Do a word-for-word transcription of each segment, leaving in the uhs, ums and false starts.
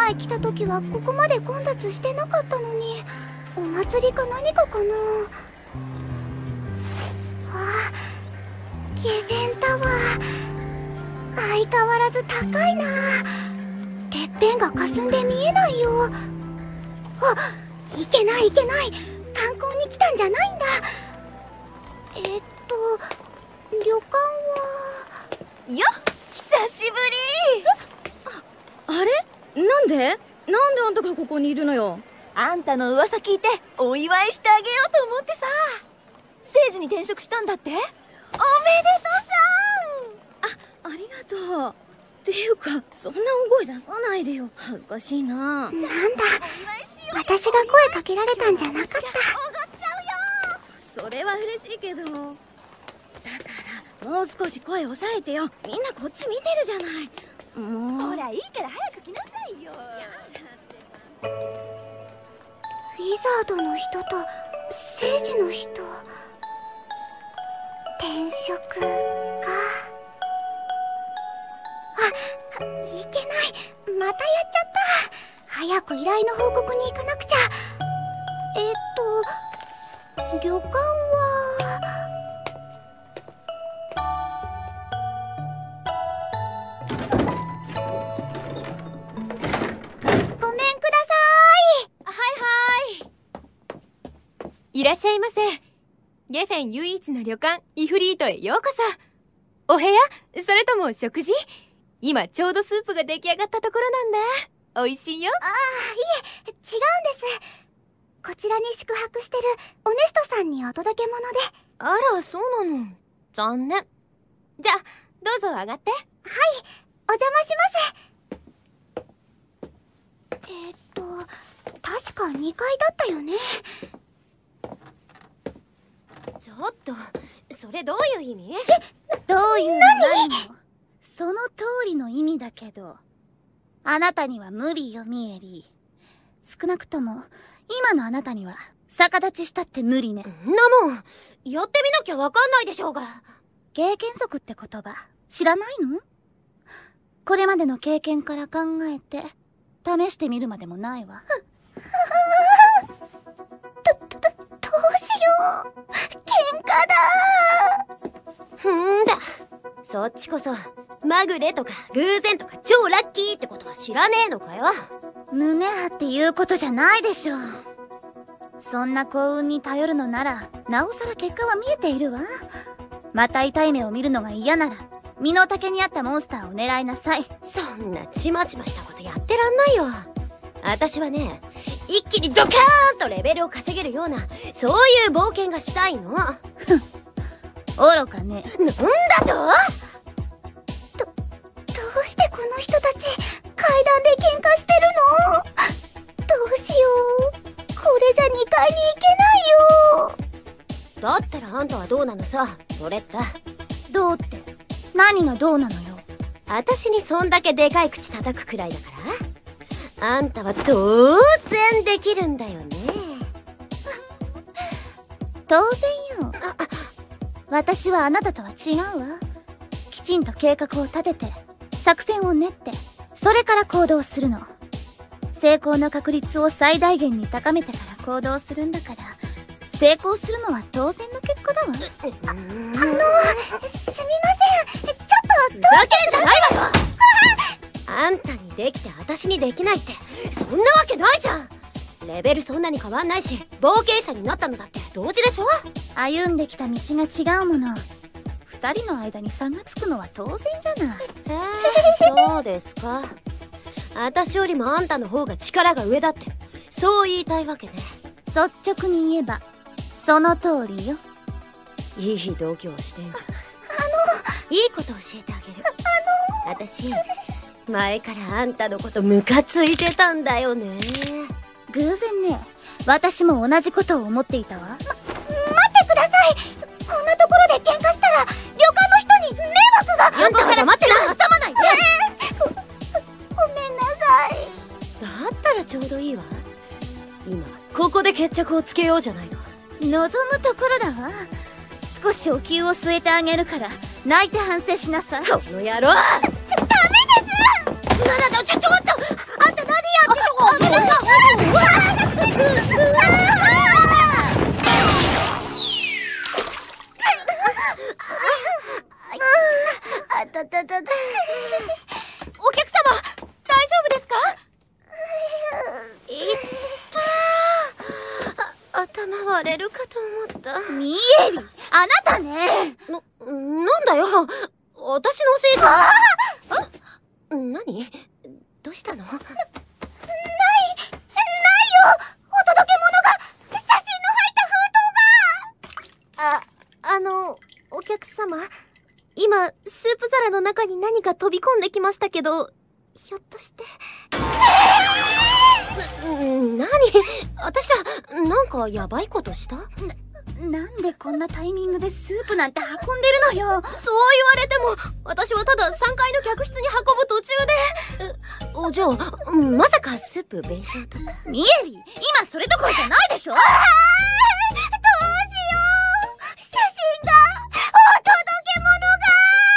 前来た時はここまで混雑してなかったのに、お祭りか何かかな。あ、ゲフェンタワー、相変わらず高いな。てっぺんが霞んで見えないよ。あ、いけないいけない、観光に来たんじゃないんだ。えっと旅館は。よっ、久しぶり。 あ、あれ、なんでなんであんたがここにいるのよ。 あんたの噂聞いてお祝いしてあげようと思ってさ。聖司に転職したんだって。おめでとうさん。あ、ありがとう。っていうか、そんな大声出さないでよ、恥ずかしいな。 なんだ、私が声かけられたんじゃなかった。おごっちゃうよ。 そ、それは嬉しいけど、だからもう少し声抑えてよ。みんなこっち見てるじゃない。もうほら、いいから早く来なさいよ。 ウィザードの人と聖司の人、転職か。あ、いけない、またやっちゃった。早く依頼の報告に行かなくちゃ。えっと旅館は。ごめんください。 はいはい、いらっしゃいませ。ゲフェン唯一の旅館イフリートへようこそ。お部屋、それとも食事？今ちょうどスープが出来上がったところなんだ。美味しいよ。 ああ、いえ、違うんです。こちらに宿泊してるオネストさんにお届け物で。 あら、そうなの。残念。じゃあどうぞ上がって。はい、 お邪魔します。えっと確かにかいだったよね。 ちょっと、それどういう意味？ え、 どういう何？その通りの意味だけど、あなたには無理よ、ミエリー。少なくとも今のあなたには逆立ちしたって無理ね。 んなもんやってみなきゃわかんないでしょうが。 経験則って言葉知らないの？これまでの経験から考えて試してみるまでもないわ。 ど、ど、どうしよう、喧嘩だ。 ふんだ、そっちこそまぐれとか偶然とか超ラッキーってことは知らねえのかよ。 胸張って言うことじゃないでしょ。そんな幸運に頼るのならなおさら結果は見えているわ。また痛い目を見るのが嫌なら身の丈に合ったモンスターを狙いなさい。 そんなちまちましたことやってらんないよ。私はね、一気にドカーンとレベルを稼げるようなそういう冒険がしたいの。 ふん、愚かね。 なんだと？ ど、どうしてこの人たち階段で喧嘩してるの？どうしよう、これじゃにかいに行けないよ。 だったらあんたはどうなのさ、ロレッタ。 どうって何がどうなのよ。 私にそんだけでかい口叩くくらいだから、あんたは当然できるんだよね。 当然よ。私はあなたとは違うわ。きちんと計画を立てて作戦を練って、それから行動するの。成功の確率を最大限に高めてから行動するんだから、成功するのは当然の結果だわ。 あ、あの、すみません、ちょっと。 ふざけんじゃないわよ。あんたにできて私にできないってそんなわけないじゃん。レベルそんなに変わんないし、冒険者になったのだって同時でしょ。 歩んできた道が違うもの。二人の間に差がつくのは当然じゃない。 へえ、そうですか。私よりもあんたの方が力が上だって、そう言いたいわけね。 率直に言えばその通りよ。 いい度胸してんじゃない。 あの、 いいこと教えてあげる。あの私前からあんたのことムカついてたんだよね。 偶然ね、私も同じことを思っていたわ。ま、 待ってください。こんなところで喧嘩したら旅館の人に迷惑が。 あんたは黙ってな。 挟まないで。 ご、ごめんなさい。 だったらちょうどいいわ。今ここで決着をつけようじゃないの。 望むところだわ。少しお灸を据えてあげるから泣いて反省しなさい。 この野郎。ダメです。なななちょちょっと、あんた何やっあたたたた。 お客様、大丈夫ですか？ いったー。頭割れるかと思った。 ミエリ、あなたね。 な、なんだよ。私のせいじゃ。ああ、何？どうしたの？ない、ないよ。 お届け物が、写真の入った封筒が。 あ、あの、お客様。今、スープ皿の中に何か飛び込んできましたけど、ひょっとして。えー、な、なに？私ら、なんかやばいことした？な、 なんでこんなタイミングでスープなんて運んでるのよ。 そう言われても、私はたださんがいの客室に運ぶ途中で。 え、お、じゃあ、まさかスープ弁償とか？ ミエリ、今それどころじゃないでしょ。 どうしよう。写真が、お届け物が。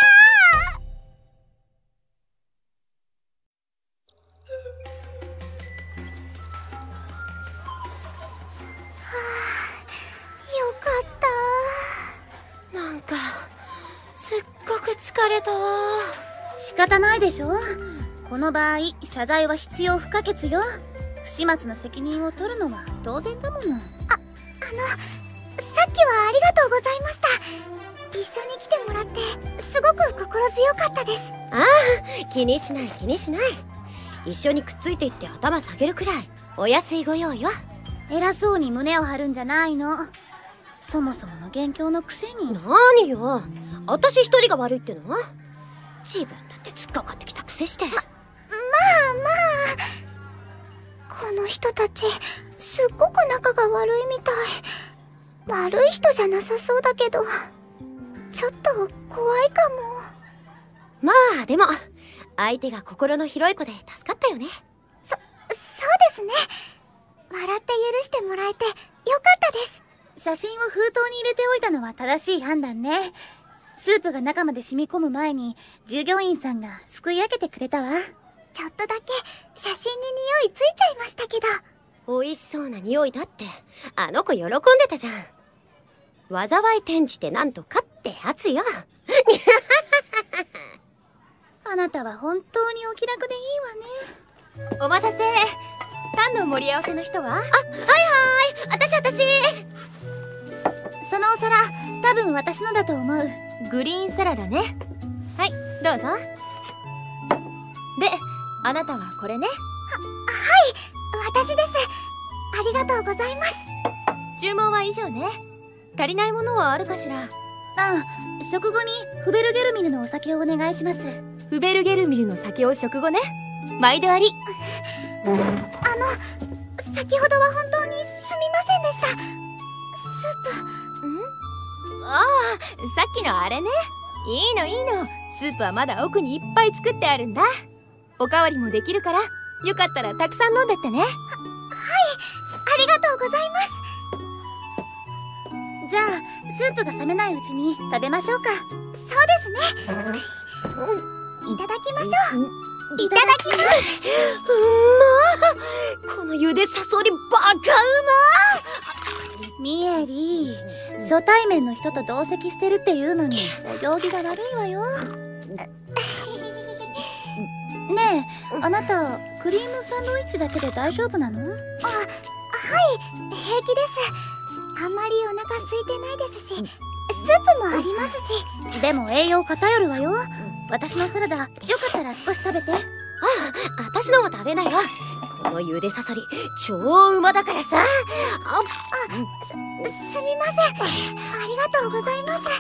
よかった。 なんかすっごく疲れたわ。 仕方ないでしょ。この場合謝罪は必要不可欠よ。不始末の責任を取るのは当然だもの。あ、あのさっきはありがとうございました。一緒に来てもらってすごく心強かったです。 ああ、気にしない気にしない。一緒にくっついていって頭下げるくらいお安いご用よ。 偉そうに胸を張るんじゃないの。そもそもの元凶のくせに。 何よ、私一人が悪いっての？自分だって突っかかってきたくせして。ま、 まあまあ、この人たちすっごく仲が悪いみたい。悪い人じゃなさそうだけど、ちょっと怖いかも。 まあでも相手が心の広い子で助かったよね。 そ、そうですね。笑って許してもらえてよかったです。 写真を封筒に入れておいたのは正しい判断ね。スープが中まで染み込む前に従業員さんがすくい上げてくれたわ。 ちょっとだけ写真に匂いついちゃいましたけど。 美味しそうな匂いだってあの子喜んでたじゃん。災い転じてなんとかってやつよ。 あなたは本当にお気楽でいいわね。 お待たせ。パンの盛り合わせの人は？あ、はいはい、 私私。 そのお皿多分私のだと思う。 グリーンサラダね。はい、どうぞ。で、あなたはこれね。は、 はい、私です。ありがとうございます。 注文は以上ね。足りないものはあるかしら？ ああ、食後にフベルゲルミルのお酒をお願いします。 フベルゲルミルの酒を食後ね。毎度あり。 あの、先ほどは本当にすみませんでした。スープ。 ん？ああ、さっきのあれね。いいのいいの。スープはまだ奥にいっぱい作ってあるんだ。おかわりもできるから、よかったらたくさん飲んでってね。は、はい、 ありがとうございます。 じゃあスープが冷めないうちに食べましょうか。 そうですね。いただきましょう。いただきます。 うまっ。この茹でサソリバカうま。 ミエリー、初対面の人と同席してるっていうのにお行儀が悪いわよ。ねえ、あなたクリームサンドイッチだけで大丈夫なの？あ、はい、 平気です。あんまりお腹空いてないですし、スープもありますし。 でも栄養偏るわよ。私のサラダよかったら少し食べて。 ああ、私のも食べなよ。この茹でサソリ超うまだからさ。あ、 あ、す、すみません。ありがとうございます。よか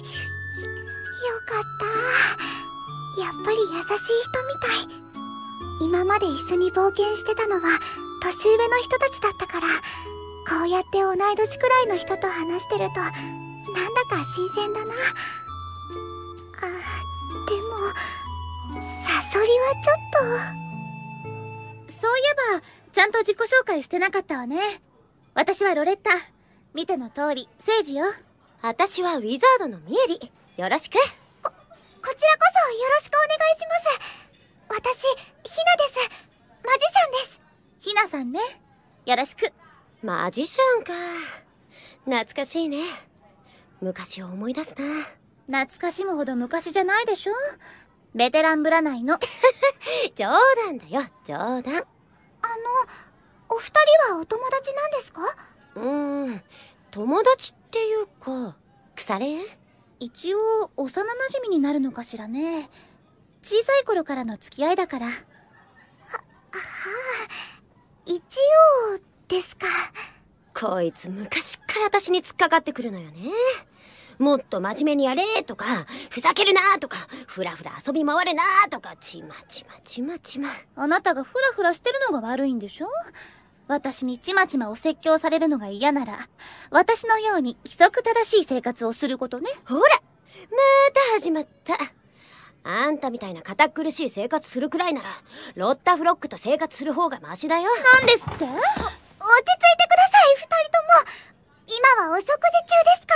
った。やっぱり優しい人みたい。今まで一緒に冒険してたのは年上の人たちだったから、こうやって同い年くらいの人と話してるとなんだか新鮮だな。あ、でもサソリはちょっと。 そういえばちゃんと自己紹介してなかったわね。私はロレッタ。見ての通り聖司よ。 私はウィザードのミエリ。よろしく。 こ、こちらこそよろしくお願いします。私、ヒナです。マジシャンです。 ひなさんね。よろしく。 マジシャンか。懐かしいね。昔を思い出すな。 懐かしむほど昔じゃないでしょ。ベテランぶらないの。 冗談だよ、冗談。 あの、お二人はお友達なんですか？ うーん、友達っていうか、腐れ縁？ 一応幼馴染になるのかしらね。小さい頃からの付き合いだから。は、はあ、一応ですか。 こいつ昔から私に突っかかってくるのよね。もっと真面目にやれとか、ふざけるなとか、ふらふら遊び回るなとか、ちまちまちまちま。 あなたがフラフラしてるのが悪いんでしょ。私にちまちまお説教されるのが嫌なら、私のように規則正しい生活をすることね。 ほら、また始まった。あんたみたいな堅苦しい生活するくらいなら、ロッタフロックと生活する方がマシだよ。 なんですって？ お、落ち着いてください、二人とも。今はお食事中ですから。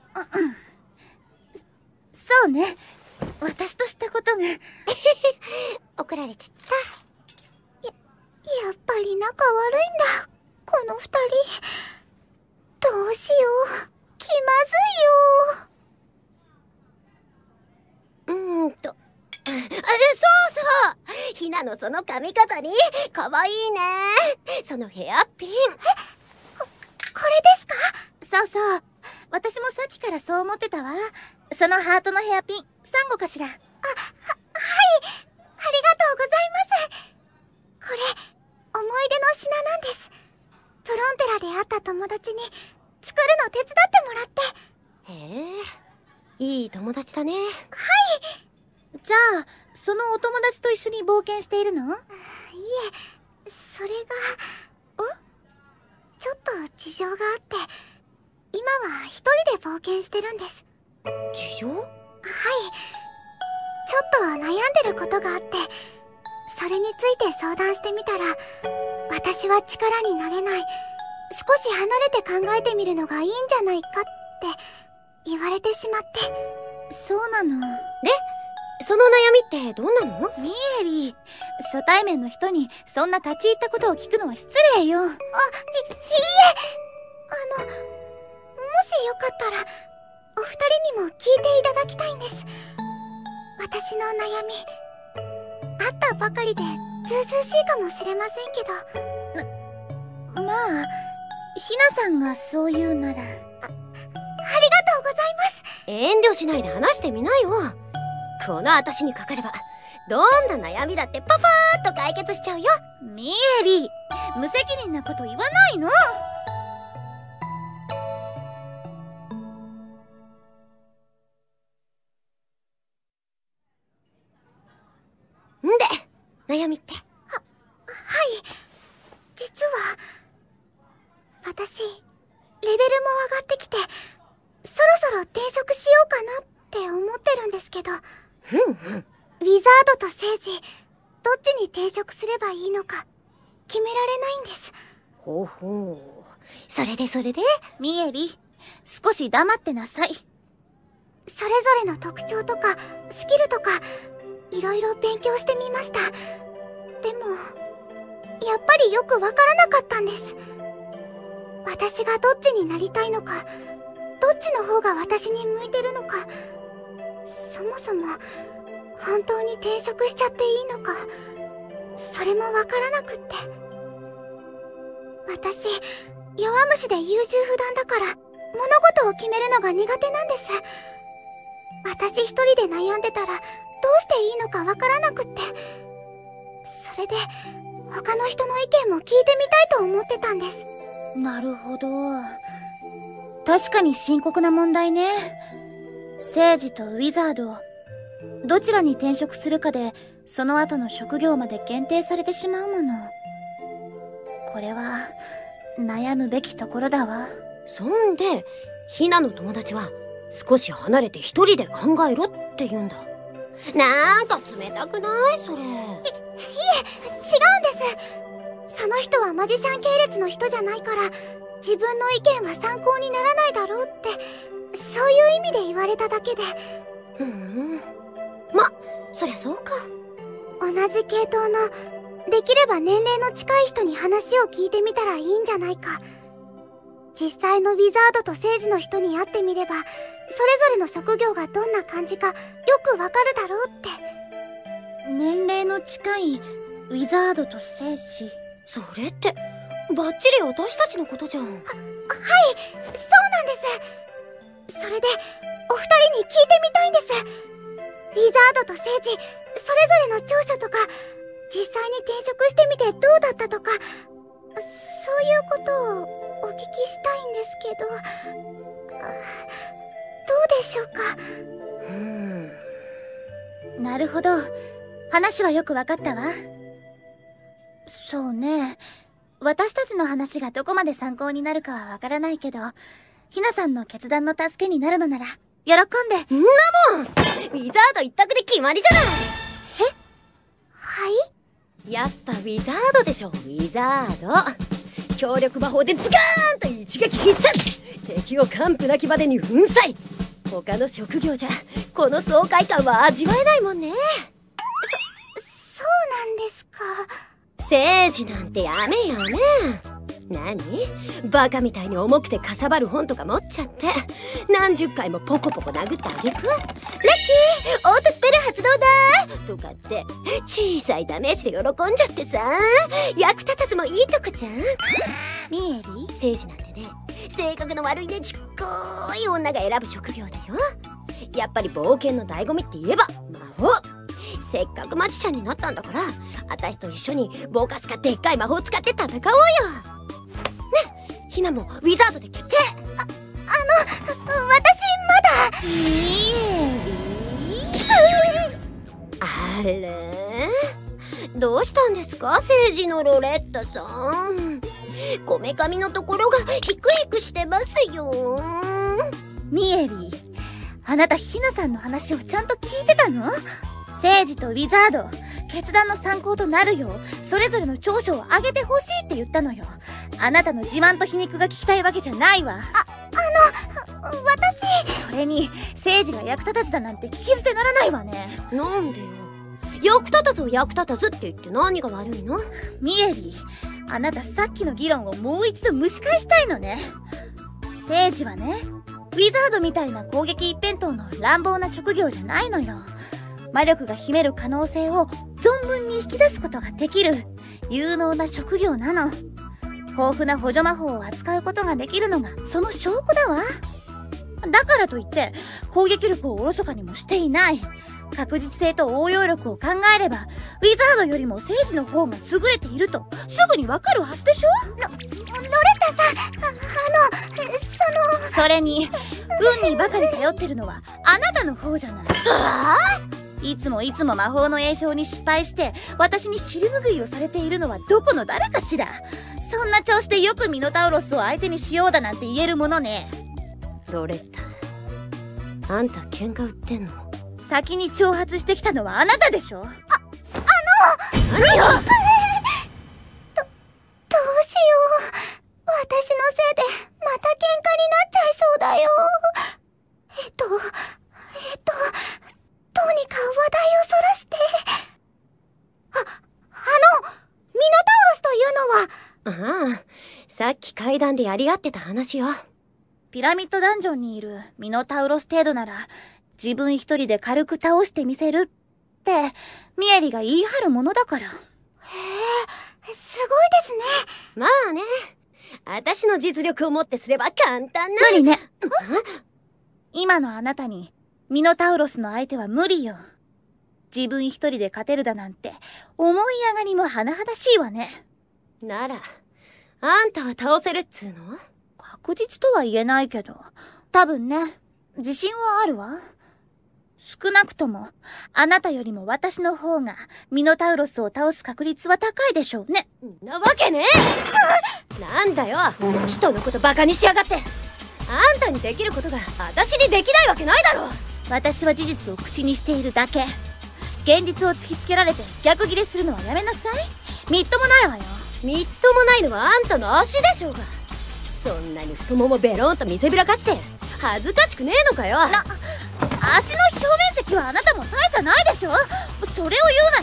そうね。私としたことが。 怒られちゃった。 や、やっぱり仲悪いんだ、この二人。どうしよう、気まずいよ。うーんと。あ、そうそう、ひなのその髪飾り、かわいいね。そのヘアピン。え、 こ、これですか？ そうそう。私もさっきからそう思ってたわ。そのハートのヘアピン、サンゴかしら。あ、は、はい。 ありがとうございます。これ、思い出の品なんです。プロンテラで会った友達に作るの手伝ってもらって。 へえ、いい友達だね。はい。 じゃあ、そのお友達と一緒に冒険しているの？いえ、それが。お？ちょっと事情があって、今は一人で冒険してるんです。 事情？はい。 ちょっと悩んでることがあって、それについて相談してみたら、私は力になれない、少し離れて考えてみるのがいいんじゃないかって言われてしまって。 そうなの。 で、その悩みってどんなの？ ミエリー、初対面の人にそんな立ち入ったことを聞くのは失礼よ。あ、い、いいえ、 あの、もしよかったらお二人にも聞いていただきたいんです。私の悩み、会ったばかりでずうずうしいかもしれませんけど。まあ、ひなさんがそう言うなら。あ、ありがとうございます。 遠慮しないで話してみなよ。この私にかかればどんな悩みだってパパーッと解決しちゃうよ。 ミエリー、無責任なこと言わないの。 んで、悩みって？は、 はい。実は、私、レベルも上がってきて、そろそろ転職しようかなって思ってるんですけど、 ふんふん。 ウィザードと聖司、どっちに転職すればいいのか、決められないんです。 ほうほう。それでそれで？ ミエリ、少し黙ってなさい。 それぞれの特徴とか、スキルとか、いろいろ勉強してみました。でも、やっぱりよくわからなかったんです。私がどっちになりたいのか、どっちの方が私に向いてるのか、そもそも本当に転職しちゃっていいのか、それもわからなくって。私、弱虫で優柔不断だから物事を決めるのが苦手なんです。私一人で悩んでたらどうしていいのかわからなくって、それで他の人の意見も聞いてみたいと思ってたんです。 なるほど。確かに深刻な問題ね。聖司とウィザード、どちらに転職するかでその後の職業まで限定されてしまうもの。これは悩むべきところだわ。 そんで、ひなの友達は少し離れて一人で考えろって言うんだ。なんか冷たくないそれ？い、いえ、違うんです。その人はマジシャン系列の人じゃないから、自分の意見は参考にならないだろうって、そういう意味で言われただけで。 ふん、ま、そりゃそうか。 同じ系統のできれば年齢の近い人に話を聞いてみたらいいんじゃないか。実際のウィザードと聖司の人に会ってみれば、それぞれの職業がどんな感じかよくわかるだろうって。 年齢の近いウィザードと聖司。 それってバッチリ私たちのことじゃん。は、はい、 そうなんです。それでお二人に聞いてみたいんです。ウィザードと聖司、それぞれの長所とか、実際に転職してみてどうだったとか、そういうことをお聞きしたいんですけど、どうでしょうか。 うーん、 なるほど、話はよくわかったわ。そうね、私たちの話がどこまで参考になるかはわからないけど、ひなさんの決断の助けになるのなら喜んで。 んなもんウィザード一択で決まりじゃない。 え、はい、 やっぱウィザードでしょ。ウィザード強力魔法でズガーンと一撃必殺、敵を完膚なきまでに粉砕。他の職業じゃこの爽快感は味わえないもんね。 そ、そうなんですか。 聖司なんてやめやめ。何バカみたいに重くてかさばる本とか持っちゃって何十回もポコポコ殴ったあげく、ラッキーオートスペル発動だとかって小さいダメージで喜んじゃってさ、役立たずもいいとこじゃん。 ミエリー、 聖司なんてね、性格の悪いねちっこい女が選ぶ職業だよ。やっぱり冒険の醍醐味って言えば魔法。せっかくマジシャンになったんだから、私と一緒にボーカスかでっかい魔法を使って戦おうよ。ね、ひなもウィザードで決定。 あ、あの、私まだ。 ミエリーあれどうしたんですか、聖司のロレッタさん。こめかみのところがヒクヒクしてますよ。 ミエリー、あなたひなさんの話をちゃんと聞いてたの？聖司とウィザード、決断の参考となるようそれぞれの長所を上げてほしいって言ったのよ。あなたの自慢と皮肉が聞きたいわけじゃないわ。 あ、あの、私。 それに聖司が役立たずだなんて聞き捨てならないわね。 なんでよ、役立たずを役立たずって言って何が悪いの？ ミエリー、あなたさっきの議論をもう一度蒸し返したいのね。聖司はね、ウィザードみたいな攻撃一辺倒の乱暴な職業じゃないのよ。魔力が秘める可能性を存分に引き出すことができる有能な職業なの。豊富な補助魔法を扱うことができるのがその証拠だわ。だからといって攻撃力をおろそかにもしていない。確実性と応用力を考えればウィザードよりも聖司の方が優れているとすぐにわかるはずでしょ。 ロ、ロレッタさん、あ、あの、その。 それに運にばかり頼ってるのはあなたの方じゃない。 はあ？ いつもいつも魔法の詠唱に失敗して私に尻拭いをされているのはどこの誰かしら。そんな調子でよくミノタウロスを相手にしようだなんて言えるものね。 ロレッタ、あんた喧嘩売ってんの？ 先に挑発してきたのはあなたでしょ。あ、あの何よど、どうしよう。私のせいでまた喧嘩になっちゃいそうだよ。えっと、えっと、どうにか話題をそらして。あ、あの、ミノタウロスというのは。 ああ、さっき階段でやり合ってた話よ。 ピラミッドダンジョンにいるミノタウロス程度なら自分一人で軽く倒してみせるってミエリが言い張るものだから。へえ、すごいですね。 まあね、私の実力をもってすれば簡単な。 無理ね。今のあなたにミノタウロスの相手は無理よ。自分一人で勝てるだなんて思い上がりも甚だしいわね。 ならあんたは倒せるっつうの？ 確実とは言えないけど多分ね、自信はあるわ。少なくともあなたよりも私の方がミノタウロスを倒す確率は高いでしょうね。 なわけねえなんだよ、人のことバカにしやがって。あんたにできることが私にできないわけないだろ。 私は事実を口にしているだけ。現実を突きつけられて逆ギレするのはやめなさい。みっともないわよ。 みっともないのはあんたの足でしょうが。そんなに太ももベロンと見せびらかして恥ずかしくねえのかよ。な、 足の表面積はあなたも大差ないでしょ。それを言うなら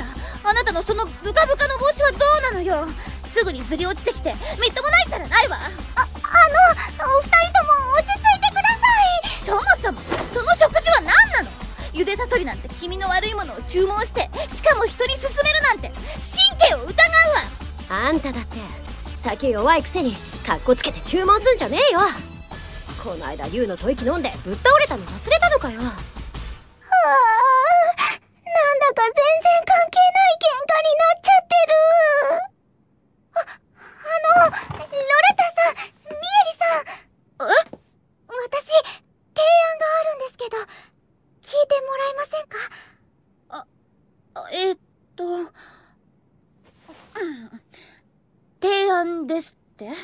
あなたのそのブカブカの帽子はどうなのよ。すぐにずり落ちてきてみっともないからないわ。 あ、あのお二人とも落ち着いてください。 そもそもその食事は何なの。ゆでサソリなんて気味の悪いものを注文して、しかも人に勧めるなんて神経を疑うわ。 あんただって酒弱いくせにカッコつけて注文すんじゃねえよ。こないだ竜の吐息飲んでぶっ倒れたの忘れたのかよ。はあ、なんだか全然関係ない喧嘩になっちゃってる。あ、あの、ロレタさん、ミエリさん。え？私、提案があるんですけど、聞いてもらえませんか？ あ、えー、っと、うん、提案ですって？は、はい。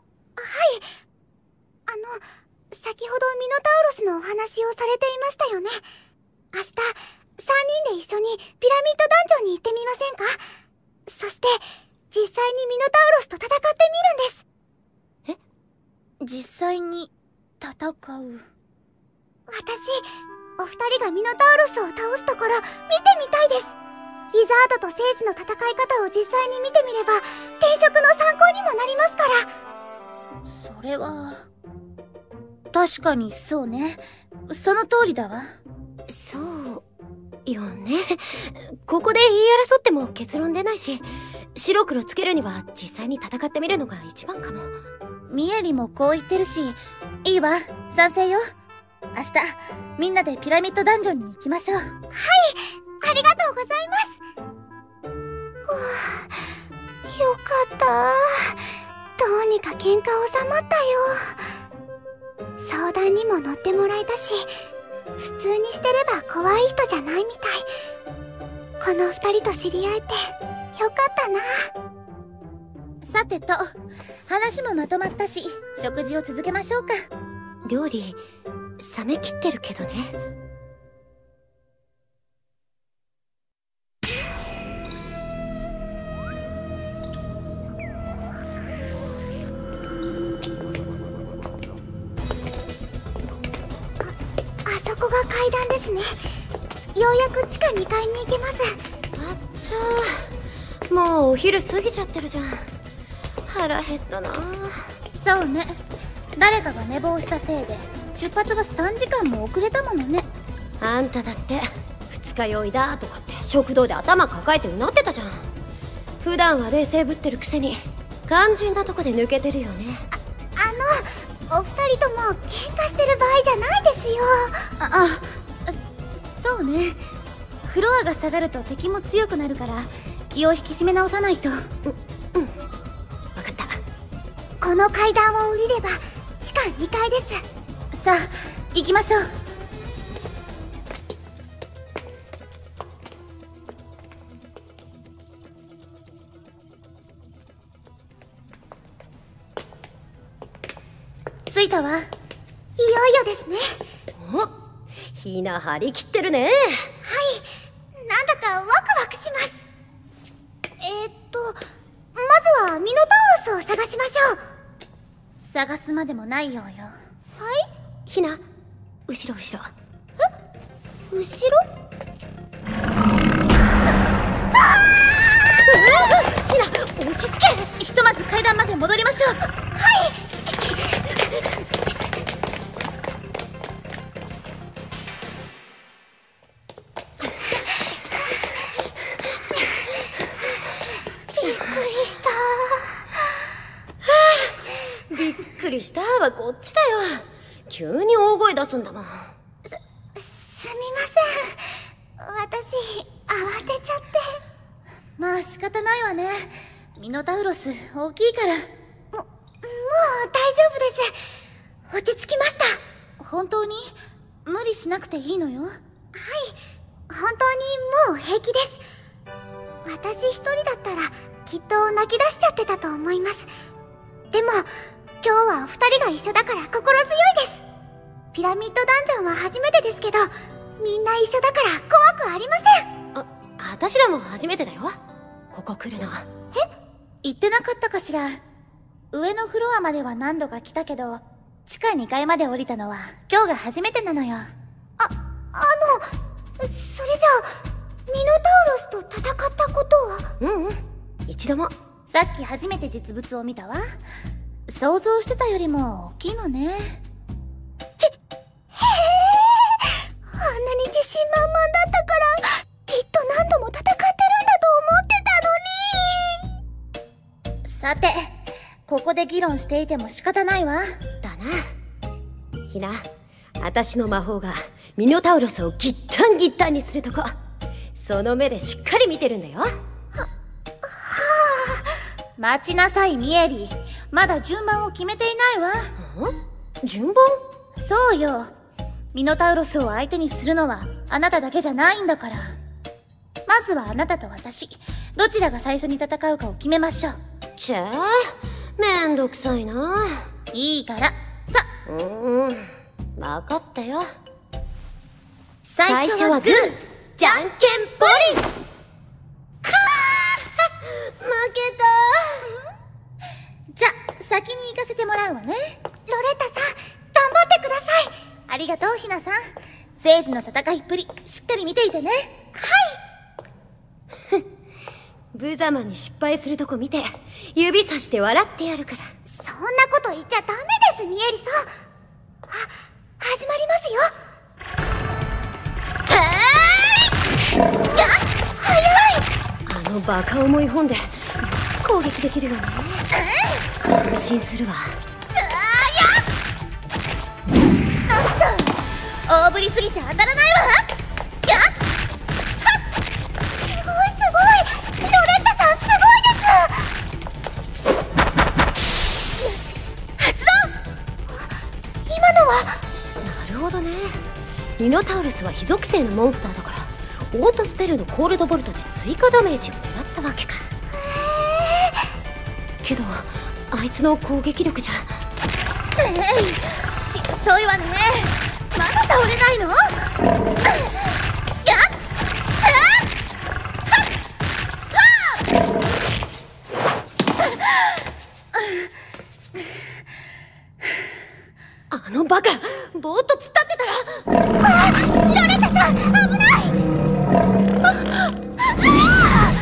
あの、先ほどミノタウロスのお話をされていましたよね。明日、さんにんで一緒にピラミッドダンジョンに行ってみませんか？そして、実際にミノタウロスと戦ってみるんです。 え？実際に戦う？ 私、お二人がミノタウロスを倒すところ見てみたいです。リザードとセイジの戦い方を実際に見てみれば転職の参考にもなりますから。 それは確かにそうね。その通りだわ。 そうよね。ここで言い争っても結論出ないし、白黒つけるには実際に戦ってみるのが一番かも。 ミエリもこう言ってるし、いいわ、賛成よ。明日みんなでピラミッドダンジョンに行きましょう。はい、 ありがとうございます。ふぅ、よかった。どうにか喧嘩収まったよ。相談にも乗ってもらえたし、普通にしてれば怖い人じゃないみたい。この二人と知り合えてよかったな。 さてと、話もまとまったし、食事を続けましょうか。 料理冷めきってるけどね。 あ、あそこが階段ですね。ようやく地下にかいに行けます。 あっちゃー、もうお昼過ぎちゃってるじゃん。腹減ったな。 そうね、誰かが寝坊したせいで出発がさんじかんも遅れたものね。 あんただって二日酔いだとかって食堂で頭抱えてうなってたじゃん。普段は冷静ぶってるくせに肝心なとこで抜けてるよね。 あ、あのお二人とも喧嘩してる場合じゃないですよ。 あ、あ、そうね。フロアが下がると敵も強くなるから気を引き締め直さないと。う、うん、分かった。 この階段を降りれば地下にかいです。 さあ行きましょう。着いたわ。いよいよですね。 お、ひな張り切ってるね。はい、 なんだかワクワクします。えー、っとまずはミノタウロスを探しましょう。 探すまでもないようよ。 はい、 ひな、後ろ後ろ。 え、後ろ？ ああ！ひな、落ち着け。 ひとまず階段まで戻りましょう。はい。 びっくりした。 びっくりしたはこっちだよ。急に大声出すんだもん。 す、すみません。私、慌てちゃって。 まあ仕方ないわね。ミノタウロス大きいから。も、もう大丈夫です。落ち着きました。 本当に無理しなくていいのよ。はい、 本当にもう平気です。私一人だったらきっと泣き出しちゃってたと思います。でも今日はお二人が一緒だから心強いです。ピラミッドダンジョンは初めてですけど、みんな一緒だから怖くありません。 あ、私らも初めてだよ、ここ来るの。 え？言ってなかったかしら。上のフロアまでは何度か来たけど、地下にかいまで降りたのは今日が初めてなのよ。 あ、あの、それじゃあミノタウロスと戦ったことは？ うんうん、一度も。 さっき初めて実物を見たわ。想像してたよりも大きいのね。へ、へえ、 あんなに自信満々だったから、きっと何度も戦ってるんだと思ってたのに。 さて、ここで議論していても仕方ないわ。 だな。ひな、私の魔法がミノタウロスをギッタンギッタンにするとこ、その目でしっかり見てるんだよ。は、はあ。待ちなさい、ミエリー。まだ順番を決めていないわ。 ん？順番？ そうよ。ミノタウロスを相手にするのはあなただけじゃないんだから。まずはあなたと私、どちらが最初に戦うかを決めましょう。 ちゃあ、めんどくさいな。 いいから、さ。 うーん、わかったよ。 最初はグー、 じゃんけんぽり。かー負けた。 じゃ、先に行かせてもらうわね。 ロレッタさん、頑張ってください。 ありがとう、ひなさん。聖司の戦いっぷり、しっかり見ていてね。 はい。無様に失敗するとこ見て、指さして笑ってやるから。 そんなこと言っちゃダメです、ミエリさん。あ、始まりますよ。はーい。やっ、早い。 あのバカ重い本で攻撃できるのね。感心するわ。 大振りすぎて当たらないわ。やっ、はっ、 すごいすごい。ロレッタさんすごいです。 よし、発動。 今のは。 なるほどね。ミノタウルスは非属性のモンスターだから、オートスペルのコールドボルトで追加ダメージを狙ったわけか。 へえ。けどあいつの攻撃力じゃ。 えい、しぶといわね。まだ倒れないの？やっ、 あのバカ、ぼーっと突っ立ってたら。 あ、ロレッタさん、危ない。あ、ああ、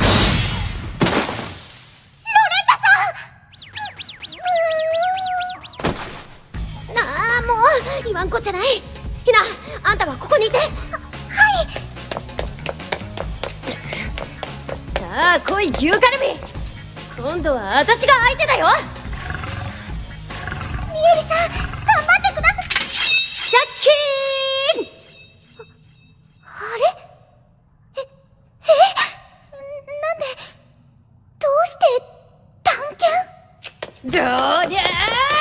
ああ、もう言わんこっちゃない。ひな、あんたはここにいて。は、はい。さあ来い、牛カルビ。今度は私が相手だよ。 ミエリさん、頑張ってください。 シャッキーン。 あれ？え、え？なんで？どうして探検？ どうりゃ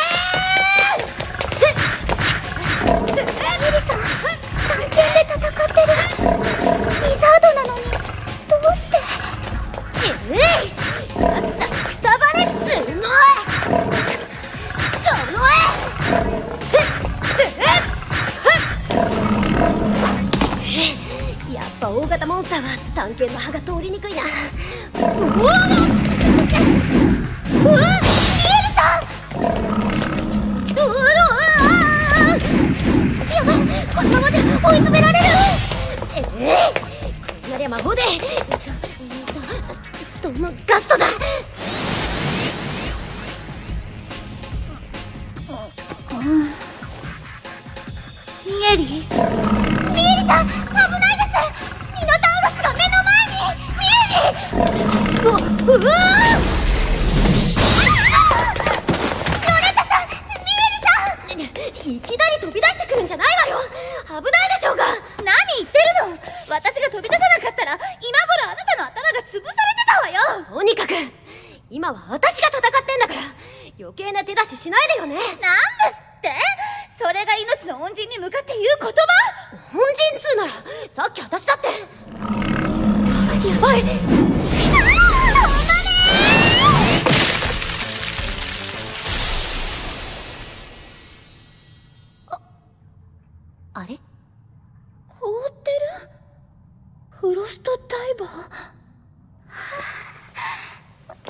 ミリさん、探検で戦ってる。リザードなのに、どうして？ えい、やっさくたばれっつうの。この絵やっぱ大型モンスターは探検の歯が通りにくいな。うわっ、うわっ、 ミエリさん。 うわっ、やばい、このままじゃ追い詰められる。ええ、こうなりゃ魔法で、えっと、えっと、ストームガストだ。 ミエリー、 ミエリさん、危ないです。ミノタウロスが目の前に。ミエリ。 うわ、うわロレッタさん、ミエリさん。 いきなり飛び出してくるんじゃないわよ。危ないでしょうが。 何言ってるの？私が飛び出さなかったら今頃あなたの頭が潰されてたわよ。 とにかく今は私が戦ってんだから、余計な手出ししないでよね。 なんですって？それが命の恩人に向かって言う言葉？ 本陣通ならさっき私だって。やばい。あ、あれ？ 凍ってる？フロストダイバー。 間に合った。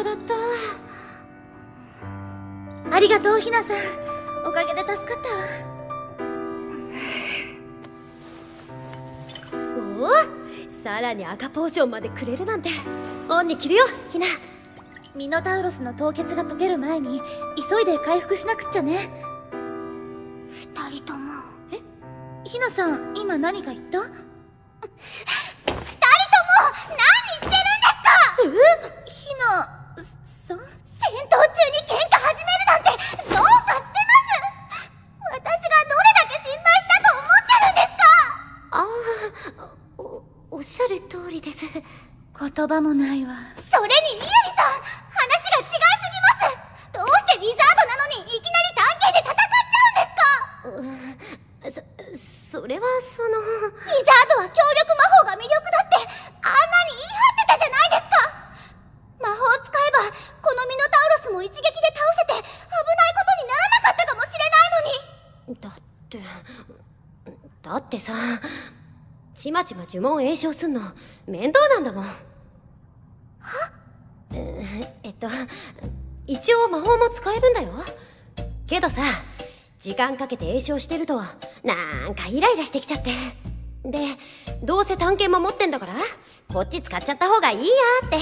かだった。 ありがとうひなさん、おかげで助かったわ。 おお、さらに赤ポーションまでくれるなんて恩に着るよひな。 ミノタウロスの凍結が解ける前に急いで回復しなくっちゃね。 二人とも。 え、ひなさん今何か言った？ 二人とも何してるんですか？ え？ひなさん？ 戦闘中に喧嘩始めるなんてどうかしてます。私がどれだけ心配したと思ってるんですか？ ああ、お、おっしゃる通りです。 言葉もないわ。 それにみゆりさん、話が違いすぎます。どうしてウィザードなのにいきなり探検で戦っちゃうんですか？ うそ、それはその。 ウィザードは強力魔法が魅力だってあんなに言い張ってたじゃないですか。魔法を使えばこのミノタウロスも一撃で倒せて危ないことにならなかったかもしれないのに。 だってだってさ、ちまちま呪文詠唱すんの面倒なんだもん。は？ええっと一応魔法も使えるんだよ。けどさ、時間かけて詠唱してるとなんかイライラしてきちゃって。で、どうせ探検も持ってんだからこっち使っちゃった方がいいや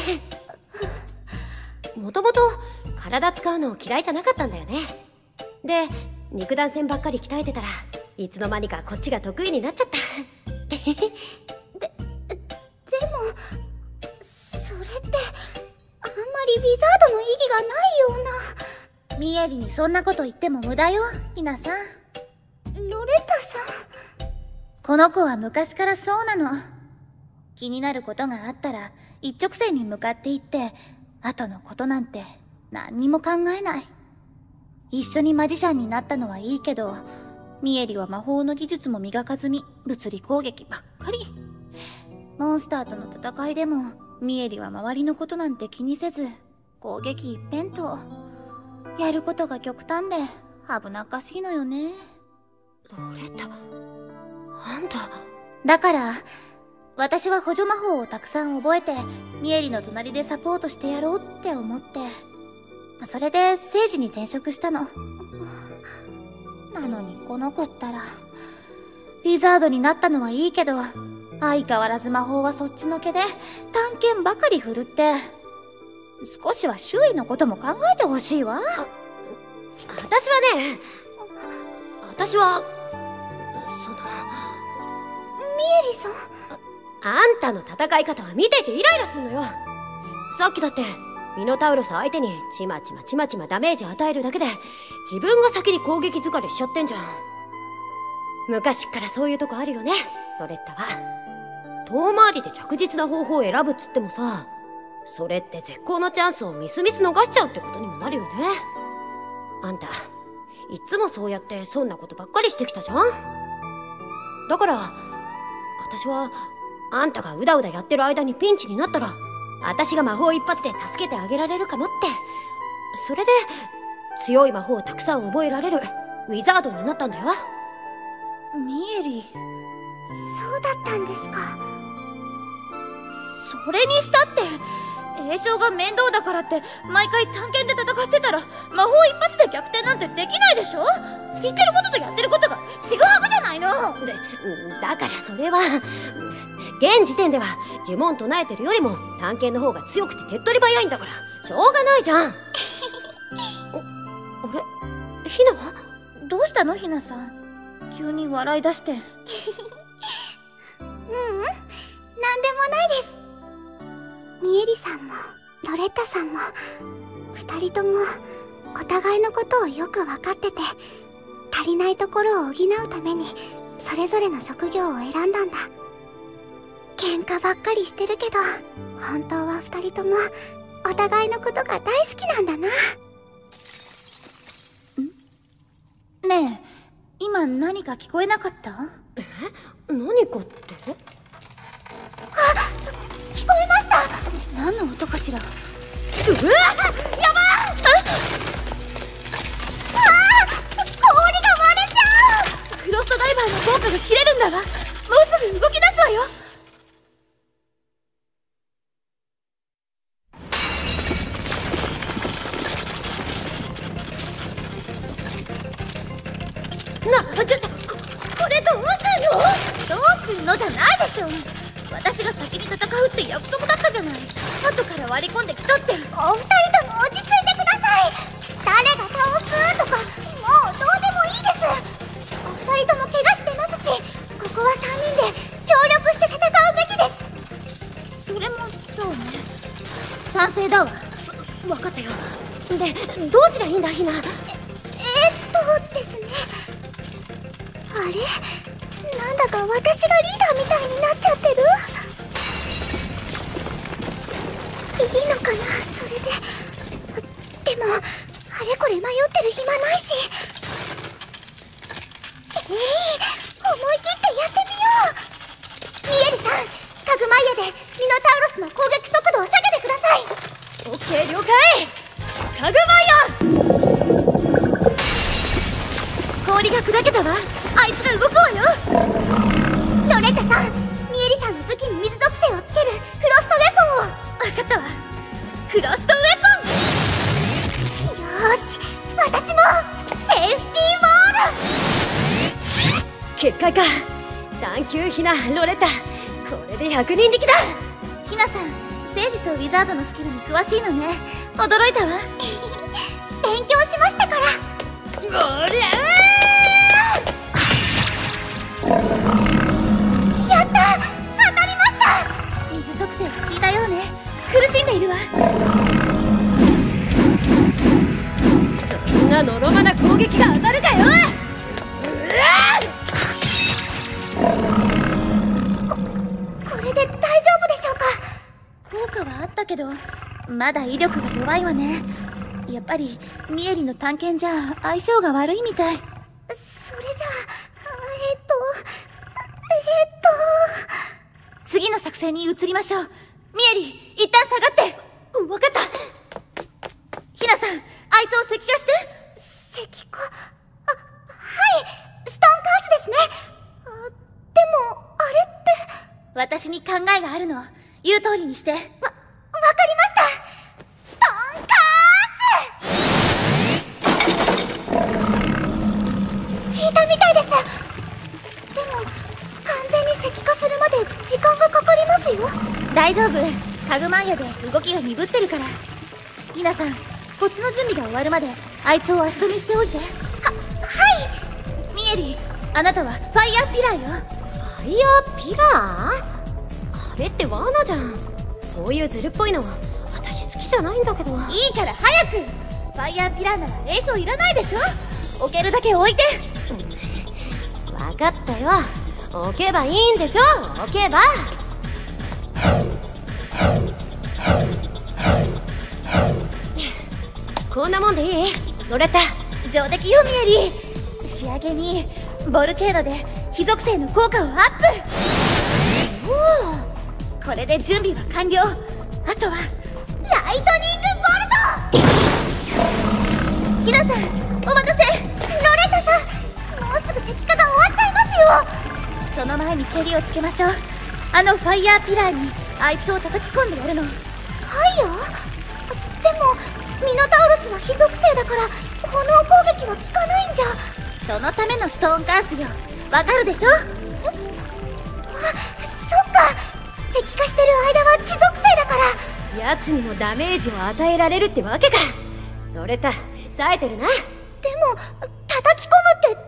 って。もともと体使うの嫌いじゃなかったんだよね。で、肉弾戦ばっかり鍛えてたらいつの間にかこっちが得意になっちゃったで、でもそれってあんまりウィザードの意義がないような。 ミエリにそんなこと言っても無駄よひなさん。 ロレッタさん、 この子は昔からそうなの。気になることがあったら一直線に向かっていって後のことなんて何にも考えない。一緒にマジシャンになったのはいいけど、ミエリは魔法の技術も磨かずに物理攻撃ばっかり。モンスターとの戦いでもミエリは周りのことなんて気にせず攻撃一辺倒。やることが極端で危なっかしいのよね。 ロレタ、あんた。 だから私は補助魔法をたくさん覚えてミエリの隣でサポートしてやろうって思って、それで聖司に転職したの。なのにこの子ったらウィザードになったのはいいけど相変わらず魔法はそっちのけで探検ばかり振るって。少しは周囲のことも考えてほしいわ。 私はね、私はそのミエリさん、 あんたの戦い方は見ていてイライラすんのよ。さっきだってミノタウロス相手にちまちまちまちまダメージ与えるだけで自分が先に攻撃疲れしちゃってんじゃん。昔っからそういうとこあるよね、ロレッタは。遠回りで着実な方法を選ぶっつってもさ、それって絶好のチャンスをミスミス逃しちゃうってことにもなるよね。あんたいっつもそうやってそんなことばっかりしてきたじゃん。だから私はあんたがうだうだやってる間にピンチになったら私が魔法一発で助けてあげられるかもって。それで強い魔法をたくさん覚えられるウィザードになったんだよ。 ミエリ、 そうだったんですか。 それにしたって詠唱が面倒だからって毎回探検で戦ってたら魔法一発で逆転なんてできないでしょ。言ってることとやってることがちぐはぐじゃないの。 で、だからそれは現時点では呪文唱えてるよりも探検の方が強くて手っ取り早いんだからしょうがないじゃん。あれ、ひなはどうしたのひなさん、急に笑い出して。 ううん、なんでもないです。ミエリさんもロレッタさんも二人ともお互いのことをよく分かってて、足りないところを補うためにそれぞれの職業を選んだんだ。喧嘩ばっかりしてるけど本当は二人ともお互いのことが大好きなんだな。 んねえ、今何か聞こえなかった？ え、何かって？ あ、聞こえました。 何の音かしら？うわやばい！ クロストダイバーの効果が切れるんだわ。もうすぐ動き出すわよ。 するのじゃないでしょ。私が先に戦うって約束だったじゃない。後から割り込んできたって。 お二人とも落ち着いてください。誰が倒すとかもうどうでもいいです。お二人とも怪我してますし、ここはさんにんで協力して戦うべきです。 それもそうね。賛成だわ。 分かったよ。でどうすりゃいいんだひな。 ええっとですね、あれ、なんだか私がリーダーみたいになっちゃってる。いいのかな、それで。でもあれこれ迷ってる暇ないし。えい、思い切ってやってみよう。ミエリさん、カグマイヤでミノタウロスの攻撃速度を下げてください。 オッケー了解。カグマイヤ。 氷が砕けたわ。あいつが動くわよ。 ロレッタさん、ミエリさんの武器に水属性をつけるフロストウェポンを。 分かったわ。フロストウェよーし、私もセーフティーボール。 結界か。サンキューひな、ロレッタ。これでひゃくにん力だ。 ポン。ひなさん、聖ジとウィザードのスキルに詳しいのね。驚いたわ。 勉強しましたから。 おりゃやった、当たりました。 水属性が効いたようね。苦しんでいるわ。 そんなのろまな攻撃が当たるかよ。 これで大丈夫でしょうか。 効果はあったけど、まだ威力が弱いわね。やっぱりミエリの探検じゃ相性が悪いみたい。 それじゃあ、えっとえっと次の作戦に移りましょう。ミエリ、一旦下がって。 分かった。 ひなさん、あいつを石化して。 石化、あ、はい、ストーンカースですね。あ、でもあれって。 私に考えがあるの。言う通りにして。わ、わかりました。ストーンカース。聞いたみたいです。でも完全に石化するまで時間がかかりますよ。 大丈夫。カグマイヤで動きが鈍ってるから。ひなさん、こっちの準備が終わるまであいつを足止めしておいて。は、 はい。 ミエリ、あなたはファイヤーピラーよ。 ファイヤーピラー？あれって罠じゃん。そういうズルっぽいの私好きじゃないんだけど。 いいから早く。ファイヤーピラーなら栄翔いらないでしょ。置けるだけ置いて。 分かったよ。置けばいいんでしょ。置けば。こんなもんでいい？ロレッタ。 上出来よミエリ。仕上げにボルケーノで火属性の効果をアップ。おお、これで準備は完了。あとはライトニングボルト。 ひなさん、お任せ。 ロレッタさん、もうすぐ石化が終わっちゃいますよ。 その前に蹴りをつけましょう。あのファイヤーピラーにあいつを叩き込んでやるの。 ファイヤー？でもミノタウロスは火属性だから炎攻撃は効かないんじゃ。 そのためのストーンカースよ。わかるでしょ。 あ、そっか。石化してる間は地属性だから。 奴にもダメージを与えられるってわけか。ロレッタ、冴えてるな。 でも叩き込むってどうやって。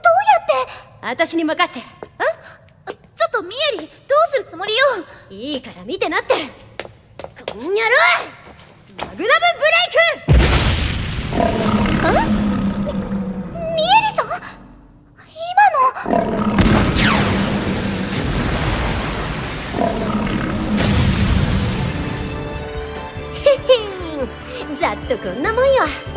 私に任せて。 え？ちょっとミエリ、どうするつもりよ。 いいから見てなって。こんやろ。マグナムブレイク。 え？ミエリさん？今の。 へへん、ざっとこんなもんよ。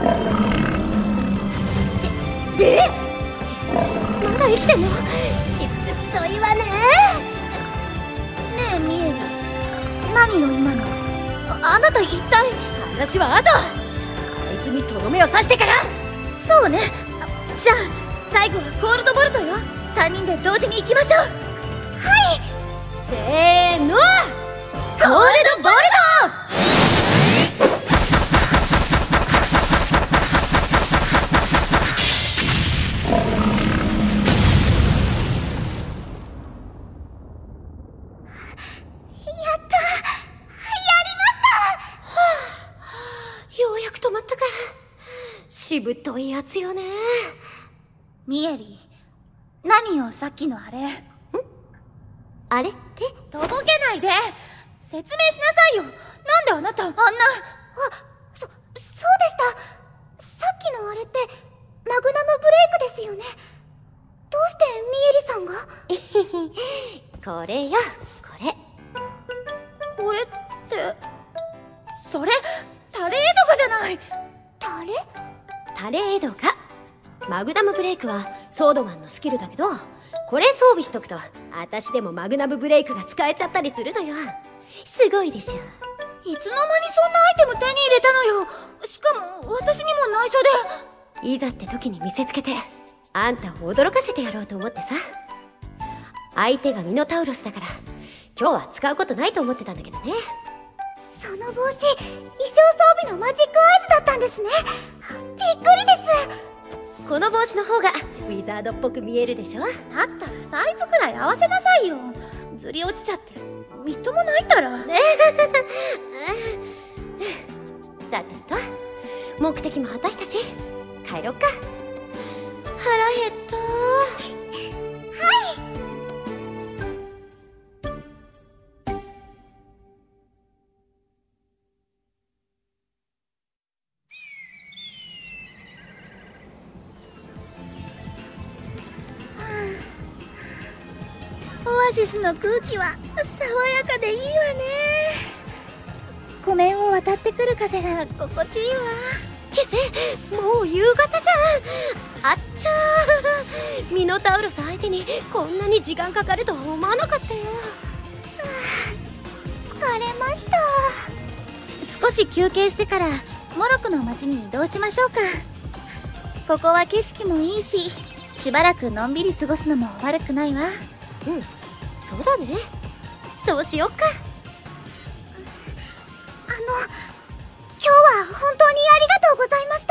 で、え？まだ生きてんの？しぶといわね。 ねえミエリ、何よ今の。あ、あなた一体。 話は後。あいつにとどめを刺してから。 そうね。じゃあ最後はコールドボルトよ。さんにんで同時に行きましょう。 はい。 せーの、コールドボルト。 しぶといやつよね。 ミエリ、何よさっきのあれ。んあれって？ とぼけないで、説明しなさいよ。なんであなたあんな。あ、 そ、そうでした。さっきのあれってマグナムブレイクですよね。どうしてミエリさんが？ これよ、これ。 これって、それタレードガじゃない。 タレ？ タレードガ。マグナムブレイクはソードマンのスキルだけど、これ装備しとくと私でもマグナムブレイクが使えちゃったりするのよ。すごいでしょ。 いつの間にそんなアイテム手に入れたのよ。しかも私にも内緒で。いざって時に見せつけてあんたを驚かせてやろうと思ってさ。相手がミノタウロスだから今日は使うことないと思ってたんだけどね。 その帽子、衣装装備のマジックアイズだったんですね。びっくりです。 この帽子の方がウィザードっぽく見えるでしょ。 だったらサイズくらい合わせなさいよ。ずり落ちちゃってみっともないったら。 さてと、目的も果たしたし帰ろっか。腹減った。 オアシスの空気は爽やかでいいわね。湖面を渡ってくる風が心地いいわ。 もう夕方じゃん。あっちゃー、ミノタウロス相手にこんなに時間かかるとは思わなかったよ。 疲れました。 少し休憩してからモロクの町に移動しましょうか。ここは景色もいいし、しばらくのんびり過ごすのも悪くないわ。 うん、そうだね。そうしよっか。 あの、今日は本当にありがとうございました。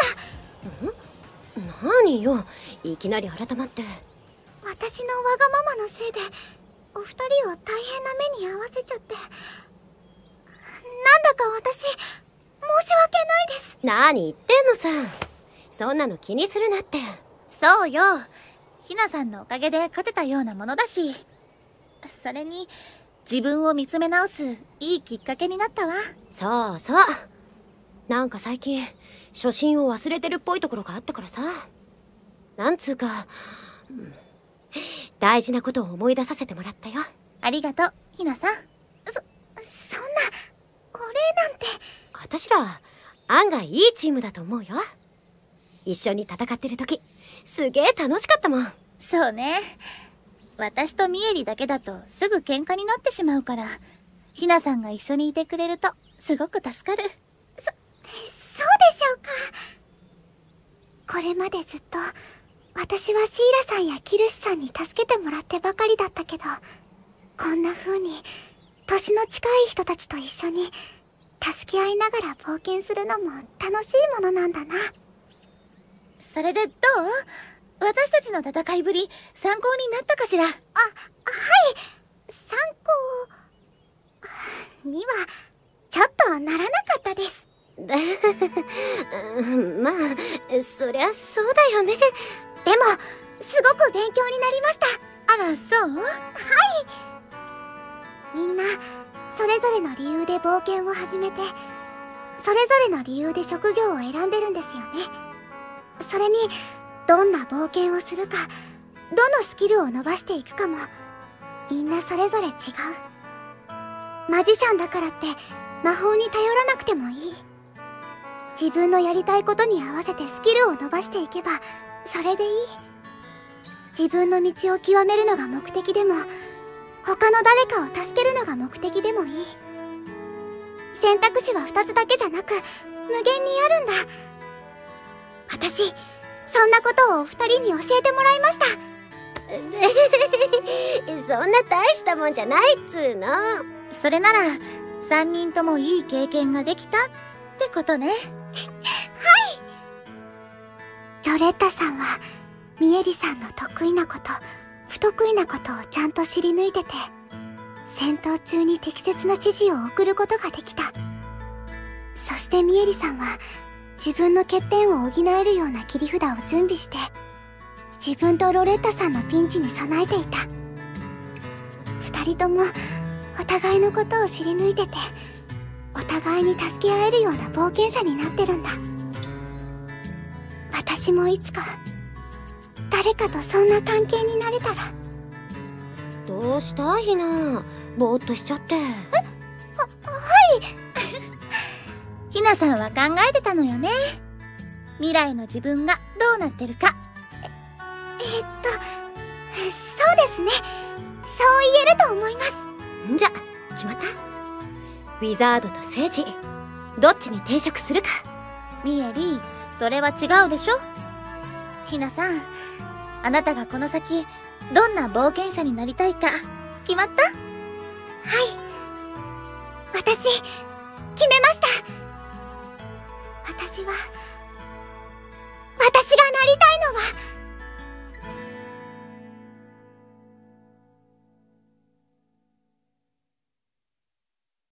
ん？何よ、いきなり改まって。 私のわがままのせいでお二人を大変な目に遭わせちゃって、なんだか私申し訳ないです。 何言ってんのさ。そんなの気にするなって。 そうよ、ひなさんのおかげで勝てたようなものだし、それに自分を見つめ直すいいきっかけになったわ。 そうそう。なんか最近初心を忘れてるっぽいところがあったからさ。なんつうか、うん、大事なことを思い出させてもらったよ。 ありがとう、ひなさん。 そ、そんなお礼なんて。 私ら案外いいチームだと思うよ。一緒に戦ってる時すげえ楽しかったもん。 そうね、私とミエリだけだとすぐ喧嘩になってしまうから、ひなさんが一緒にいてくれるとすごく助かる。 そ、そうでしょうか。これまでずっと私はシーラさんやキルシさんに助けてもらってばかりだったけど、こんな風に年の近い人たちと一緒に助け合いながら冒険するのも楽しいものなんだな。 それでどう？私たちの戦いぶり参考になったかしら？あ、はい、 参考にはちょっとならなかったです。 まあそりゃそうだよね。 でもすごく勉強になりました。 あら、そう？ はい。みんなそれぞれの理由で冒険を始めて、それぞれの理由で職業を選んでるんですよね。それにどんな冒険をするか、どのスキルを伸ばしていくかもみんなそれぞれ違う。マジシャンだからって魔法に頼らなくてもいい。自分のやりたいことに合わせてスキルを伸ばしていけばそれでいい。自分の道を極めるのが目的でも、他の誰かを助けるのが目的でもいい。選択肢はふたつだけじゃなく無限にあるんだ。私そんなことをお二人に教えてもらいました。 そんな大したもんじゃないっつーの。 それならさんにんともいい経験ができたってことね。はい。 ロレッタさんはミエリさんの得意なこと、不得意なことをちゃんと知り抜いてて、戦闘中に適切な指示を送ることができた。そしてミエリさんは自分の欠点を補えるような切り札を準備して、自分とロレッタさんのピンチに備えていた。二人ともお互いのことを知り抜いてて、お互いに助け合えるような冒険者になってるんだ。私もいつか誰かとそんな関係になれたら。 どうしたひな、ぼーっとしちゃって。え、は、 はいひなさんは考えてたのよね。未来の自分がどうなってるか。 ええっとそうですね、そう言えると思います。 んじゃ決まった。ウィザードと聖司、どっちに転職するか。 ミエリ、それは違うでしょ。ひなさん、あなたがこの先どんな冒険者になりたいか決まった？はい、 私決めました。私は私がなりたいのは